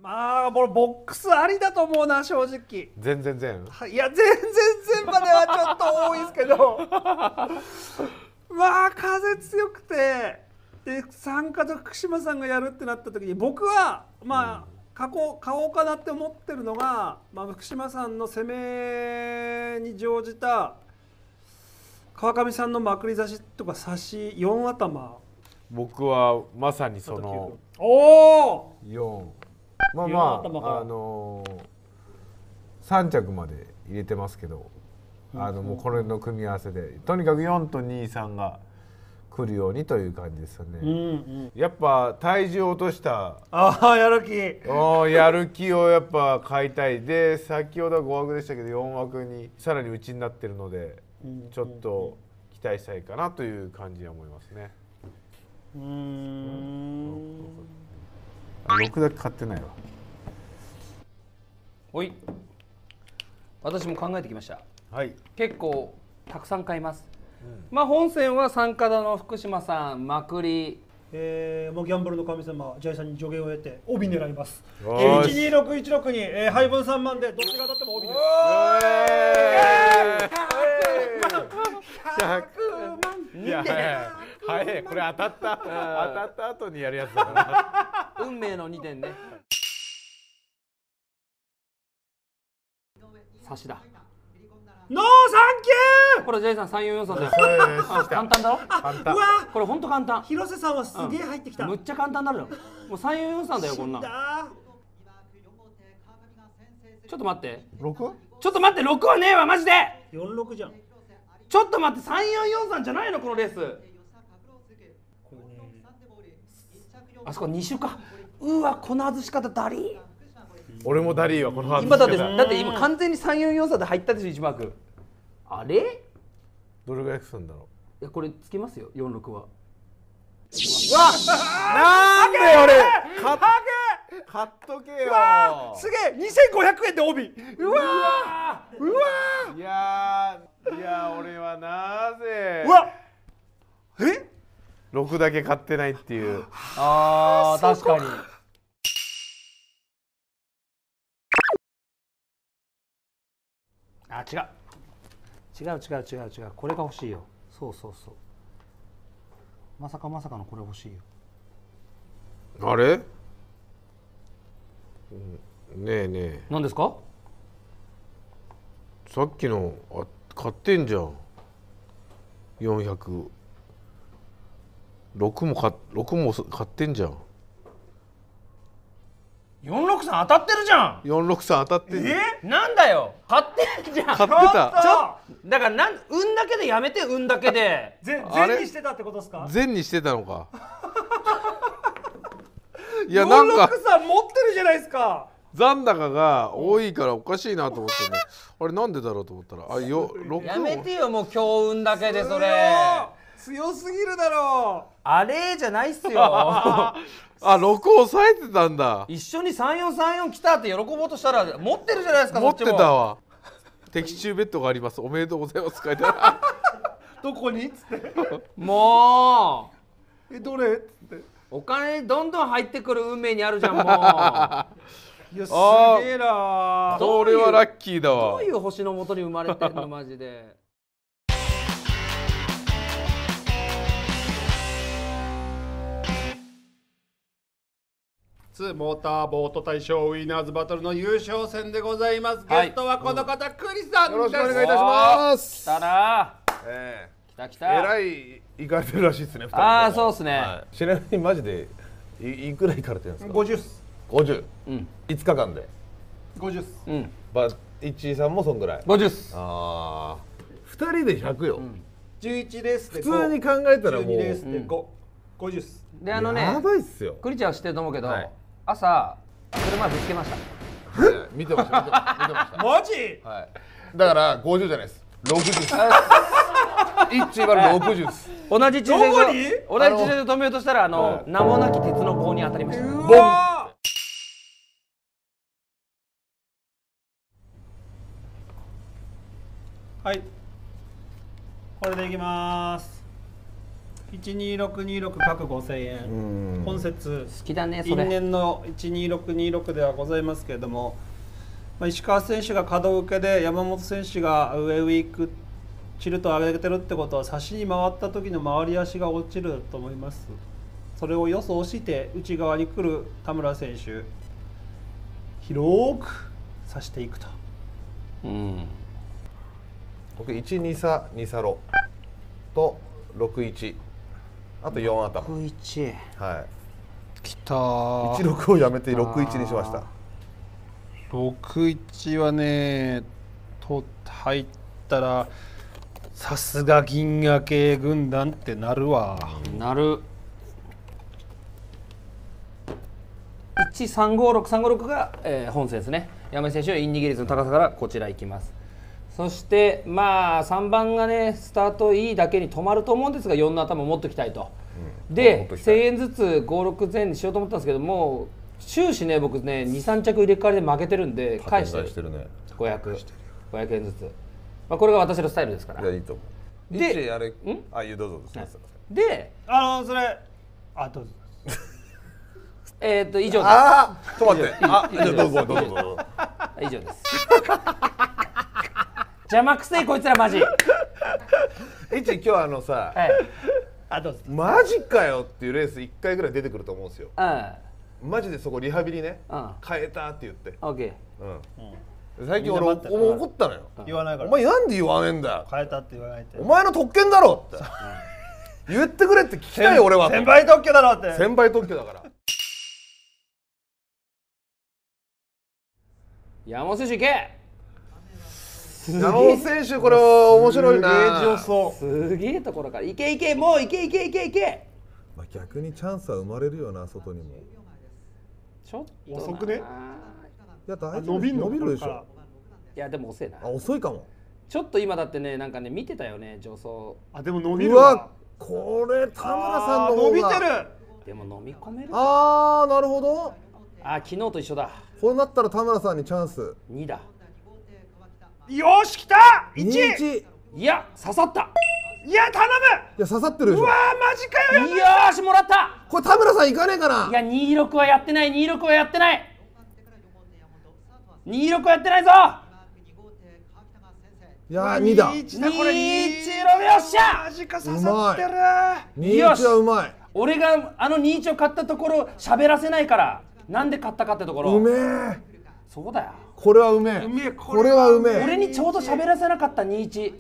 これボックスありだと思うな正直。 全然いや全然まではちょっと多いですけどまあ風強くてで参加と福島さんがやるってなった時に僕はまあ買おうかなって思ってるのが、まあ、福島さんの攻めに乗じた川上さんのまくり差しとか差し4頭。 僕はまさにそのおお 4ま 4 あ頭から 3着まで入れてますけど、もうこれの組み合わせでとにかく4と2、3が来るようにという感じですよね。やっぱ体重を落としたやる気やる気をやっぱ買いたい。で先ほどは5枠でしたけど4枠にさらに内になってるのでちょっと期待したいかなという感じは思いますね。6だけ買ってないわ。 おい、私も考えてきました。 はい、 結構たくさん買います。まあ本戦は参加だの福島さんまくり、 もうギャンブルの神様ジャイさんに助言を得て帯狙います。 よし 12616に、配分3万でどっちが当たっても帯です。 100万。いや早い、これ当たった後にやるやつだから。 運命の2点ね。差しだ。 ノーサンキュー。 これジャイさん344だよ。簡単だろ。 簡単。 これ本当簡単。 広瀬さんはすげえ入ってきた。 むっちゃ簡単になるよ。もう344だよこんなん。ちょっと待って。 6？ ちょっと待って、6はねえわマジで。 46じゃん。 ちょっと待って、3443じゃないのこのレース。あそこ2周か。うわ、この外し方ダリー。 俺もダリーはこの今だって今完全に344で入ったでしょ1マーク。あれどれぐらいするんだろう。いやこれつけますよ46は。 なんで俺買っとけよ。 すげえ2500円で帯。うわいや俺はなぜ6だけ買ってないっていう。 確かに。違う、これが欲しいよ。そうまさかのこれ欲しいよ。 あれねえ何ですか。 さっきの買ってんじゃん。400。6も買ってんじゃん。 463当たってるじゃん。 463当たってんじゃん。 なんだよ、買ってんじゃん。 買ってた。 だから運だけでやめて、運だけで。 全にしてたってことですか。 全にしてたのか。いやなんか 463持ってるじゃないですか。 残高が多いからおかしいなと思ってね。あれなんでだろうと思ったら6 やめてよもう強運だけでそれ。 強すぎるだろう。 あれじゃないっすよ。 6抑えてたんだ。 一緒に3434来たって喜ぼうとしたら持ってるじゃないですか。 持ってたわ。的中ベッドがあります。おめでとうございます。書いてある。 どこにっつってもうどれっつってお金どんどん入ってくる運命にあるじゃんもう。 いやすげえな。 それはラッキーだわ。 どういう星の元に生まれてんのマジで。 モーターボート大賞ウィナーズバトルの優勝戦でございます。ゲストはこの方、クリさんです。 よろしくお願いいたします。 来たな。来た。 えらい行かれてるらしいですね。 そうですね。 ちなみにマジでいくら行かれてるんですか。 50っす。 50。5日間で。 50っす。 一井さんもそんぐらい。 50っす。 2人で100よ。 11レースで普通に考えたらもう 12レースで50っす。 でやばいっすよ。 クリちゃんは知ってると思うけど、朝車ぶつけました。 見てました。 マジ？ はい。だから50じゃないです。60です。一番60です。 同じ駐車場で止めようとしたら名もなき鉄の棒に当たりました。ボン。 はい。これでいきます。 12626各5000円本節好きだねそれ。 因縁の12626ではございますけれども、石川選手が可動受けで山本選手が上ウィークチルトを上げてるってことは差しに回った時の回り足が落ちると思います。それを予想して内側に来る田村選手広く刺していくと。 僕1、2差2差ロと61あと4頭。 61。 はい。 きたー。 16をやめて61にしました。 61はね入ったらさすが銀河系軍団ってなるわ。 なる。1356が、本戦ですね。山井選手のインディギリスの高さからこちら行きます。そしてまあ3番がねスタートいいだけに止まると思うんですが4の頭持っておきたいと、で1000円ずつ56前にしようと思ったんですけども終始ね僕ね23着入れ替わりで負けてるんで返してるね、 500円ずつ、まあ、これが私のスタイルですから。 いやいいと思う。 であれあいいどうぞすみません。 でそれどうぞ以上です。 止まってじゃどうぞどうぞ以上です。邪魔くせえこいつらマジ。 今日さ、 どうぞ。 マジかよっていうレース1回ぐらい出てくると思うんですよ。 うんマジでそこリハビリね、 うん変えたって言って、 オッケ最近俺怒ったのよ。 言わないからお前なんで言わねえんだよ、 変えたって言わないとお前の特権だろって言ってくれって聞きたいよ俺は。 先輩特許だろって先輩特許だから。 山本選手いけ。 山本選手これ面白いな。 すげえところからいけいけもういけいけいけいけ。 まあ逆にチャンスは生まれるよな外にも。 ちょっと遅くね。 いや大丈夫伸びるでしょ。 いやでも遅いな。 遅いかも。 ちょっと今だってねなんかね見てたよね助走。 でも伸びるうわこれ田村さんの方が伸びてる。 でも飲み込める。 なるほど。 昨日と一緒だ。 こうなったら田村さんにチャンス。 2だ。 よし来た。 1。 いや刺さった。 いや頼む。 いや刺さってるでしょ。 うわマジかよ。 よーしもらった。 これ田村さんいかねえかな。 いや26はやってない26はやってない26はやってないぞ。 いや2だ。 21ロメおっしゃ。 マジか刺さってる。 21はうまい。 俺が21を買ったところ喋らせないからなんで買ったかってところ。 うめえ。 そうだよ。 これはうめえ。これはうめえ。 俺にちょうど喋らせなかった21。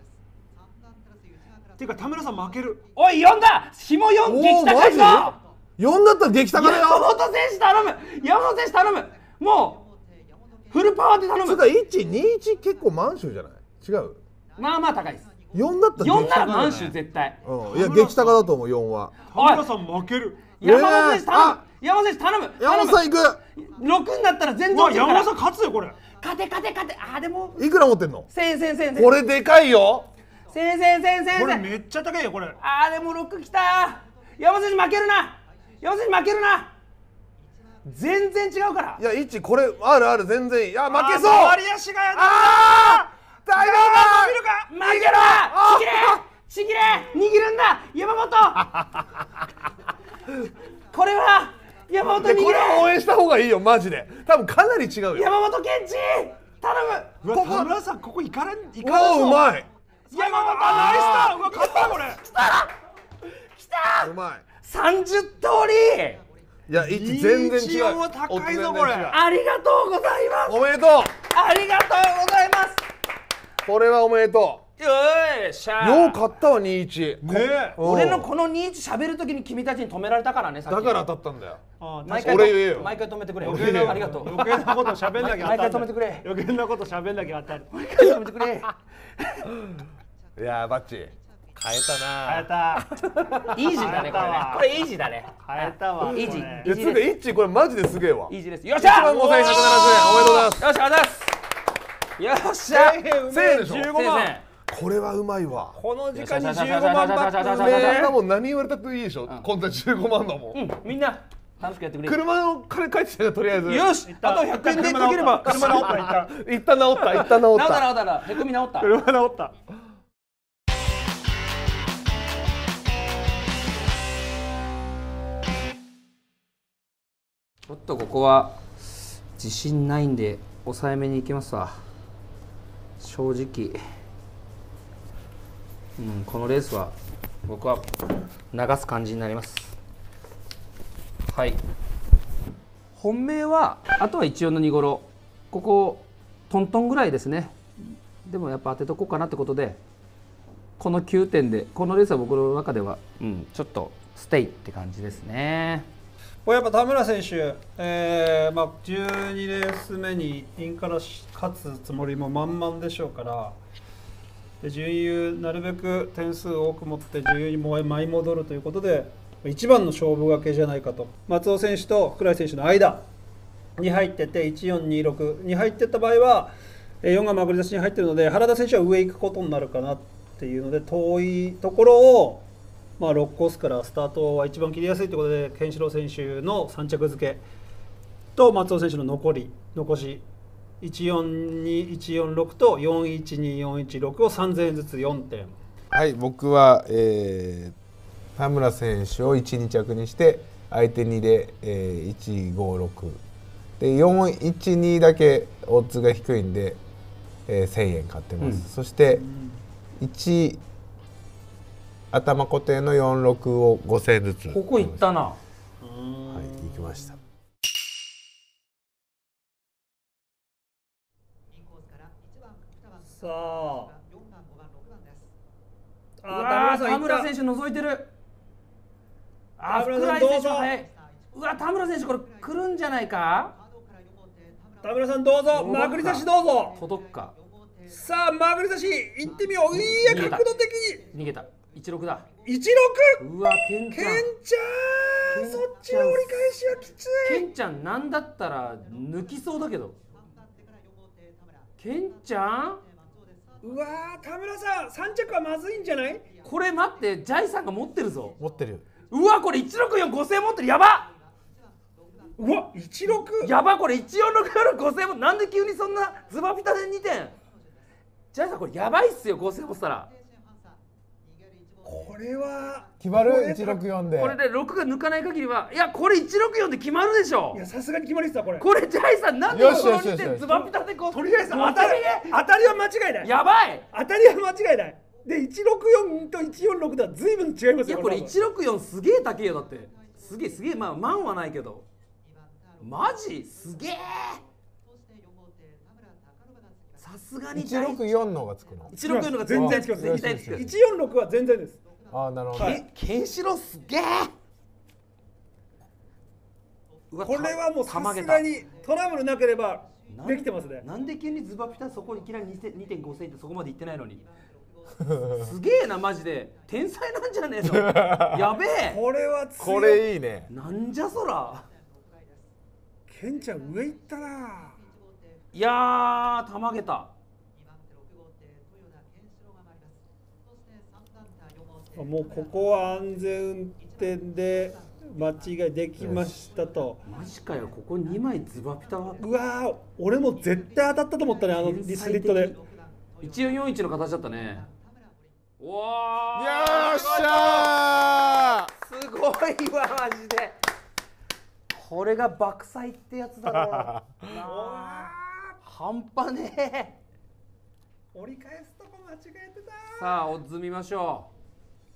っていうか田村さん負ける。 おい4だ。紐4激高いぞ。 4だったら激高だよ。 山本選手頼む。山本選手頼む。もうフルパワーで頼む。 つうか121結構満州じゃない。違う。 まあまあ高いです。 4だったら 4なら満州絶対。 いや激高だと思う4は。 田村さん負ける。 山本選手頼む。山本選手頼む。 山本さん行く。 6になったら全然落ちるから。 山本さん勝つよこれ。 勝てでもいくら持ってんの。 1000 これでかいよ。 1000 これめっちゃ高いよこれ。 でも6きた。山本選手負けるな。全然違うから。 いや1これある全然いい。いや負けそう。 回り足がやだ。 大丈夫。 負けろ。ちぎれ握るんだ山本。これは山本握れ。 これは応援した方がいいよマジで。多分かなり違うよ。 山本健二頼む。 田村さんここ行かない。 うまい。 山本ナイスだ。勝ったこれ。 きた。 うまい。 30通り。 いや1全然違う。 高いぞこれ。 ありがとうございます。 おめでとう。 ありがとうございます。 これはおめでとう。 よっしゃ。 よう勝ったわ21。 ね。 俺のこの21喋るときに君たちに止められたからね。さっきだから当たったんだよ。 毎回俺言えよ。 毎回止めてくれ。 ありがとう。 余計なこと喋んなきゃ。 毎回止めてくれ。 余計なこと喋んなきゃ当たる。 毎回止めてくれ。 いやバッチ変えたな。 変えた。 イージーだねこれね。これイージーだね。 変えたわ。 イージー。 いやつうか1これマジですげえわ。 イージーです。よっしゃ。 15170円おめでとうございます。 よっしゃあざす。よっしゃ。 1000円でしょ。 15万。 これはうまいわ。 この時間に15万バックそんなもん何言われたっていいでしょ。今度は15万だもん。 みんな楽しくやってくれ。 車の金返してたとりあえず。 よし。あと100円でかければ。 車直った一旦治った。 治ったへこみ治った。 車直った。 ちょっとここは自信ないんで抑えめにいきますわ。正直、このレースは僕は流す感じになります。はい。本命はあとは14の2頃、ここトントンぐらいですね。でもやっぱ当てとこうかなってことで、この9点でこのレースは僕の中では、ちょっとステイって感じですね。 これやっぱ田村選手、12レース目にインカレ勝つつもりも満々でしょうから、で準優なるべく点数を多く持って準優に舞い戻るということで、一番の勝負がけじゃないかと。松尾選手と福来選手の間に入ってて、1426に入ってった場合は4がまぐり出しに入ってるので、原田選手は上行くことになるかなっていうので、遠いところを6コースからスタートは一番切りやすいということで、ケンシロウ選手の3着付けと松尾選手の残し142146と412416を3000円ずつ4点。 はい、僕は、田村選手を1、2着にして相手2で、156で412だけオッズが低いんで、1000円買ってます、そして1頭固定の46を5000円ずつ。 ここいったな。 はい、行きました。 さあ、 田村選手覗いてる。福来選手早い。田村選手これ来るんじゃないか。 田村さんどうぞ、まぐり差しどうぞ。 届くか。 さあ、まぐり差し行ってみよう。いや、角度的に逃げた。16だ。 16。 ケンちゃん。 そっちの折り返しはきつい。 ケンちゃんなんだったら抜きそうだけど。ケンちゃん。 田村さん3着はまずいんじゃない？ これ待って、ジャイさんが持ってるぞ。 持ってる。 これ164、5000円持ってる。やば。 16。 やば、これ146より5000円も。なんで急にそんなズバピタで2点。ジャイさんこれやばいっすよ、5000円持ってたら。 これは決まる。164でこれで6が抜かない限りは、いやこれ164で決まるでしょ。 いや、さすがに決まりっすわこれ。 これジャイさんなんでこの2点ズバピタでこう。 とりあえず当たりは間違いない。 やばい。 当たりは間違いない。で164と146では随分違いますよ。 いやこれ164すげえ高えよ。だってすげえ、万はないけど、マジすげえ。さすがに 164のがつくの。 164のが全然つく。 146は全然です。 なるほど。 ケンシロウすげえ。 これはもうさすがにトラブルなければできてますね。 なんで急にズバピタそこにいきなり 2.5 円ってそこまでいってないのに。すげえな、マジで天才なんじゃねえの。やべえ。 これは強い。 これいいね。 なんじゃそら。 ケンちゃん上行ったな。 いやー、たまげた。 もうここは安全運転で間違いできましたと。 マジかよ、ここ2枚ズバピタは。 俺も絶対当たったと思ったね、リスリットで。 1441の形だったね。わー、よっしゃー、すごいわマジで。これが爆災ってやつだろ。半端ねえ。 折り返すとこ間違えてた。 さあオッズ見ましょう。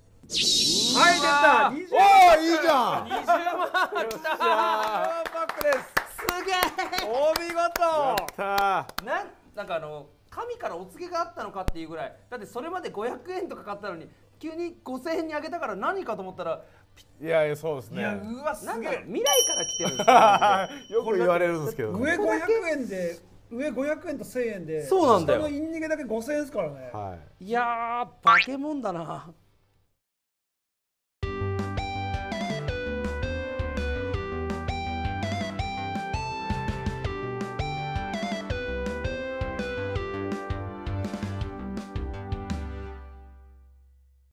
はい、出た。 いいじゃん。 20万バックです。 すげえ。 お見事。 なんか神からお告げがあったのかっていうぐらい。だってそれまで500円とか買ったのに急に5000円に上げたから何かと思ったら、 いやそうですね。 いや、すげえ。 未来から来てるんですよ。 よく言われるんですけど、 上500円で、上500円と1000円で、 そうなんだよ。 下のイン逃げだけ5000円ですからね。 いやー、化け物だな。